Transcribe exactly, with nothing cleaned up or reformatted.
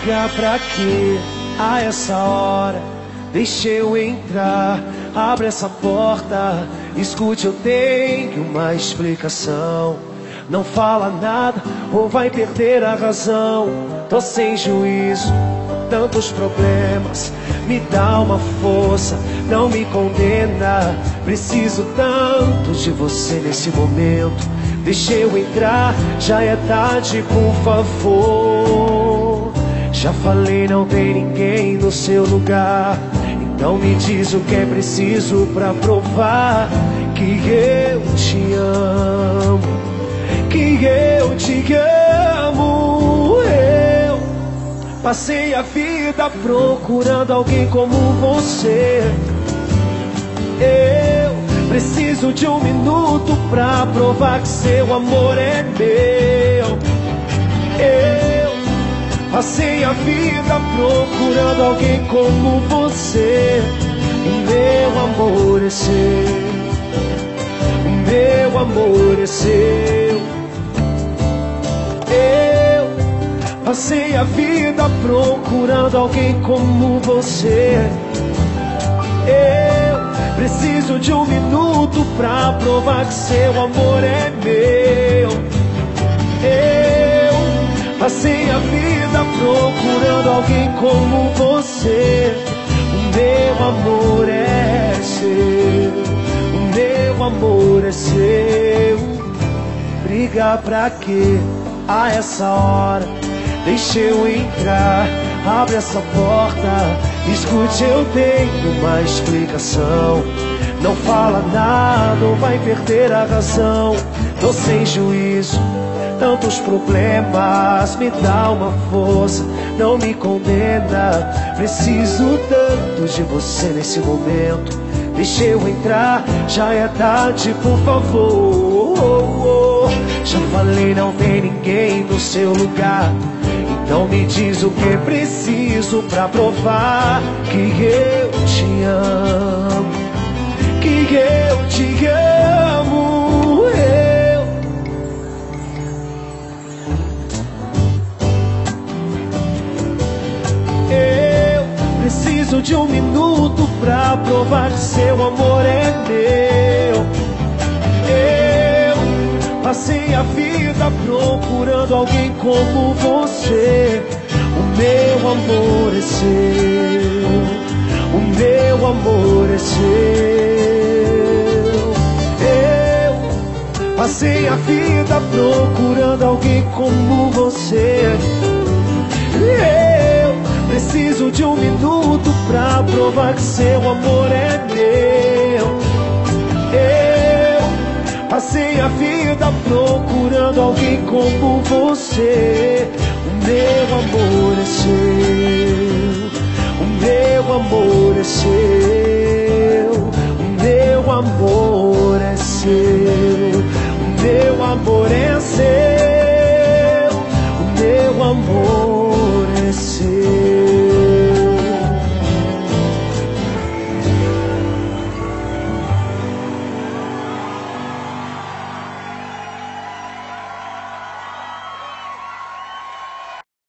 Brigar pra quê? A essa hora, deixa eu entrar. Abre essa porta, escute, eu tenho uma explicação. Não fala nada ou vai perder a razão. Tô sem juízo, tantos problemas. Me dá uma força, não me condena. Preciso tanto de você nesse momento. Deixa eu entrar, já é tarde, por favor. Já falei, não tem ninguém no seu lugar. Então me diz o que é preciso pra provar que eu te amo, que eu te amo. Eu passei a vida procurando alguém como você. Eu preciso de um minuto pra provar que seu amor é meu. Eu passei a vida procurando alguém como você. O meu amor é seu, o meu amor é seu. Eu passei a vida procurando alguém como você. Eu preciso de um minuto pra provar que seu amor é meu. Eu passei a vida procurando alguém como você. O meu amor é seu, o meu amor é seu. Brigar pra quê? A essa hora, deixa eu entrar. Abre essa porta, escute, eu tenho uma explicação. Não fala nada ou vai perder a razão. Tô sem juízo, tantos problemas. Me dá uma força, não me condena. Preciso tanto de você nesse momento. Deixa eu entrar, já é tarde, por favor. Já falei, não tem ninguém no seu lugar. Então me diz o que preciso pra provar que eu te amo, que eu te amo. Eu Eu preciso de um minuto pra provar que seu amor é meu. Eu passei a vida procurando alguém como você. O meu amor é seu, o meu amor é seu. Eu passei a vida procurando alguém como você. Eu preciso de um minuto pra provar que seu amor é meu. Eu passei a vida procurando alguém como você. O meu amor é seu, o meu amor é seu, o meu amor é seu.